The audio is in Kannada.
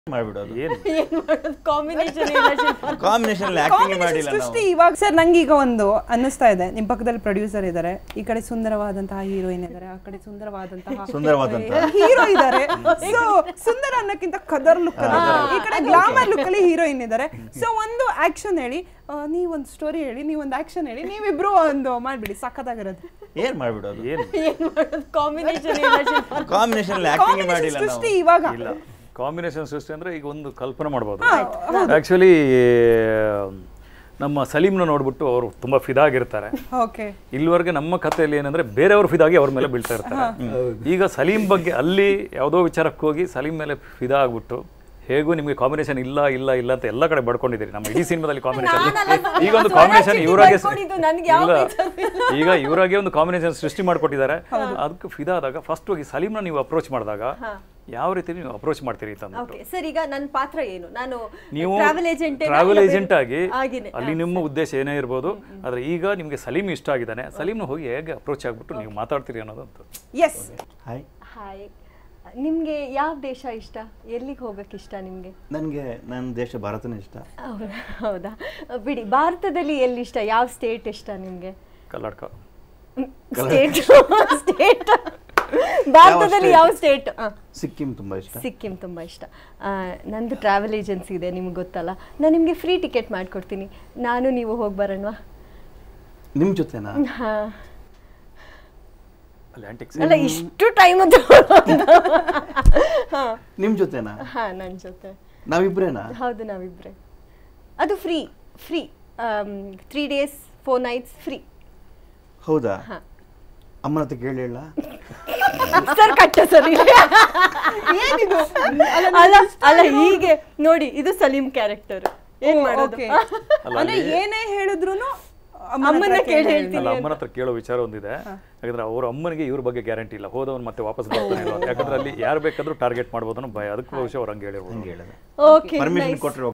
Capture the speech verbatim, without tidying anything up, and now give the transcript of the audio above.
ಮಾಡ್ಬಿಡೋದು ಏನು ಏನು ಮಾಡೋದು ಕಾಂಬಿನೇಷನ್ ಇಲ್ಲ ಶಿಲ್ಪ ಕಾಂಬಿನೇಷನ್ ಆಕ್ಟಿಂಗ್ ಮಾಡಿಲ್ಲ ನಾವು ಸೃಷ್ಟಿ ಇವಾಗ ಸರ್ ನಂಗೆ ಈಗ ಒಂದು ಅನ್ನಿಸ್ತಾ ಇದೆ ನಿಮ್ಮ ಪಕ್ಕದಲ್ಲಿ ಪ್ರೊಡ್ಯೂಸರ್ ಇದ್ದಾರೆ ಈ ಕಡೆ ಸುಂದರವಾದಂತಹ ಹೀರೋಯಿನ್ ಇದ್ದಾರೆ ಆ ಕಡೆ ಸುಂದರವಾದಂತಹ ಸುಂದರವಾದಂತಹ ಹೀರೋ ಇದ್ದಾರೆ ಸೊ ಸುಂದರ ಅನ್ನಕ್ಕಿಂತ ಕದರ್ ಲುಕ್ ಈ ಕಡೆ ಗ್ಲಾಮರ್ ಲುಕ್ ಅಲ್ಲಿ ಹೀರೋಯಿನ್ ಇದ್ದಾರೆ ಸೊ ಒಂದು ಆಕ್ಷನ್ ಹೇಳಿ ನೀವ್ ಒಂದು ಸ್ಟೋರಿ ಹೇಳಿ ನೀವ್ ಒಂದು ಆಕ್ಷನ್ ಹೇಳಿ ನೀವಿಬ್ರು ಒಂದು ಮಾಡ್ಬಿಡಿ ಸಖತ್ತಾಗಿರೋದು ಏನ್ ಮಾಡ್ಬಿಡೋದು ಏನು ಏನು ಮಾಡೋದು ಕಾಂಬಿನೇಷನ್ ಇಲ್ಲ ಶಿಲ್ಪ ಕಾಂಬಿನೇಷನ್ ಆಕ್ಟಿಂಗ್ ಮಾಡಿಲ್ಲ ನಾವು ಸೃಷ್ಟಿ ಇವಾಗ ಇಲ್ಲ ಕಾಂಬಿನೇಷನ್ ಸೃಷ್ಟಿ ಅಂದರೆ ಈಗ ಒಂದು ಕಲ್ಪನೆ ಮಾಡ್ಬೋದು ಆ್ಯಕ್ಚುಲಿ ನಮ್ಮ ಸಲೀಮ್ನ ನೋಡ್ಬಿಟ್ಟು ಅವರು ತುಂಬ ಫಿದಾಗಿರ್ತಾರೆ ಓಕೆ ಇಲ್ಲಿವರೆಗೆ ನಮ್ಮ ಕಥೆಯಲ್ಲಿ ಏನಂದ್ರೆ ಬೇರೆಯವರು ಫಿದಾಗಿ ಅವ್ರ ಮೇಲೆ ಬೀಳ್ತಾ ಇರ್ತಾರೆ ಈಗ ಸಲೀಂ ಬಗ್ಗೆ ಅಲ್ಲಿ ಯಾವುದೋ ವಿಚಾರಕ್ಕೆ ಹೋಗಿ ಸಲೀಂ ಮೇಲೆ ಫಿದಾ ಆಗ್ಬಿಟ್ಟು ಹೇಗೂ ನಿಮಗೆ ಕಾಂಬಿನೇಷನ್ ಇಲ್ಲ ಇಲ್ಲ ಇಲ್ಲ ಅಂತ ಎಲ್ಲ ಕಡೆ ಬಡ್ಕೊಂಡಿದ್ದೀರಿ ನಮ್ಮ ಇಡೀ ಸಿನಿಮಾದಲ್ಲಿ ಕಾಂಬಿನೇಷನ್ ಈಗ ಒಂದು ಕಾಂಬಿನೇಷನ್ ಇವರಾಗೆ ಇಲ್ಲ ಈಗ ಇವರಾಗೆ ಒಂದು ಕಾಂಬಿನೇಷನ್ ಸೃಷ್ಟಿ ಮಾಡಿಕೊಟ್ಟಿದ್ದಾರೆ ಅದಕ್ಕೆ ಫಿದಾ ಆದಾಗ ಫಸ್ಟ್ ಹೋಗಿ ಸಲೀಮ್ನ ನೀವು ಅಪ್ರೋಚ್ ಮಾಡಿದಾಗ ಯಾವ ರೀತಿ ನೀವು ಅಪ್ರೋಚ್ ಮಾಡ್ತೀರಿ ಅಂತ ಸರ್ ಈಗ ನನ್ನ ಪಾತ್ರ ಏನು ನಾನು ನೀವು ಟ್ರಾವೆಲ್ ಏಜೆಂಟ್ ಟ್ರಾವೆಲ್ ಏಜೆಂಟ್ ಆಗಿ ಅಲ್ಲಿ ನಿಮ್ಮ ಉದ್ದೇಶ ಏನೇ ಇರ್ಬೋದು ಆದ್ರೆ ಈಗ ನಿಮಗೆ ಸಲೀಮ್ ಇಷ್ಟ ಆಗಿದ್ದಾನೆ ಸಲೀಮ್ನ ಹೋಗಿ ಹೇಗೆ ಅಪ್ರೋಚ್ ಆಗ್ಬಿಟ್ಟು ನೀವು ಮಾತಾಡ್ತೀರಿ ಅನ್ನೋದಂತ ಎಸ್ ಹಾಯ್ ಹಾಯ್ ನಿಮ್ಗೆ ಯಾವ ದೇಶ ಇಷ್ಟ ಎಲ್ಲಿಗೆ ಹೋಗಕ್ಕೆ ಇಷ್ಟ ನಿಮ್ಗೆ ನನಗೆ ನನ್ನ ದೇಶ ಭಾರತನೇ ಇಷ್ಟ ಹೌದಾ ಬಿಡಿ ಭಾರತದಲ್ಲಿ ಎಲ್ಲಿ ಇಷ್ಟ ಯಾವ ಸ್ಟೇಟ್ ಇಷ್ಟ ನಿಮ್ಗೆ ಕರ್ನಾಟಕ ಸ್ಟೇಟ್ ಸ್ಟೇಟ್ ಭಾರತದಲ್ಲಿ ಯಾವ ಸ್ಟೇಟ್ ಸಿಕ್ಕಿಂ ತುಂಬಾ ಇಷ್ಟ ಸಿಕ್ಕಿಂ ತುಂಬಾ ಇಷ್ಟ ನಂದು ಟ್ರಾವೆಲ್ ಏಜೆನ್ಸಿ ಇದೆ ನಿಮ್ಗೆ ಗೊತ್ತಲ್ಲ ನಾನು ನಿಮಗೆ ಫ್ರೀ ಟಿಕೆಟ್ ಮಾಡಿಕೊಡ್ತೀನಿ ನಾನು ನೀವು ಹೋಗಿ ಬರೋಣವಾ ನಿಮ್ ಜೊತೆನಾ ಹಾ ಅಟ್ಲಾಂಟಿಕ್ ಅಲ್ಲ ಇಷ್ಟು ಟೈಮ್ ಅದು ನಿಮ್ ಜೊತೆನಾ ಹಾ ನನ್ನ ಜೊತೆ ನಾವಿಬ್ರೇನಾ ಹೌದು ನಾವಿಬ್ರೆ ಅದು free free three days four nights free ಹೌದಾ ಅಮ್ಮನ ಹತ್ರ ಕೇಳಿ ಹೇಳ ಸರ್ ಕಟ್ಟ ಸರ್ ಏನಿದು ಅಲ್ಲ ಅಲ್ಲ ಹೀಗೆ ನೋಡಿ ಇದು ಸಲೀಂ ಕ್ಯಾರೆಕ್ಟರ್ ಏನ್ ಮಾಡೋದು ಅಂದ್ರೆ ಏನೇ ಹೇಳಿದ್ರು ಅಮ್ಮನ ಕೇಳಿ ಹೇಳ್ತೀನಿ ಅಲ್ಲ ಅಮ್ಮನ ಹತ್ರ ಕೇಳೋ ವಿಚಾರ ಒಂದಿದೆ ಯಾಕಂದ್ರೆ ಅವ್ರ ಅಮ್ಮನಿಗೆ ಇವ್ರ ಬಗ್ಗೆ ಗ್ಯಾರಂಟಿ ಇಲ್ಲ ಹೋದವನು ಮತ್ತೆ ವಾಪಸ್ ಬರ್ತಾನೆ ಇಲ್ಲ ಯಾಕಂದ್ರೆ ಅಲ್ಲಿ ಯಾರು ಬೇಕಾದ್ರೂ ಟಾರ್ಗೆಟ್ ಮಾಡ್ಬೋದು ಅನ್ನೋ ಭಯ ಅದಕ್ಕೆ ಬಹುಶಃ ಅವ್ರು ಹಂಗೆ ಹೇಳಿರ್ಬೋದು ಓಕೆ ಪರ್ಮಿಷನ್ ಕೊಟ್ಟರೆ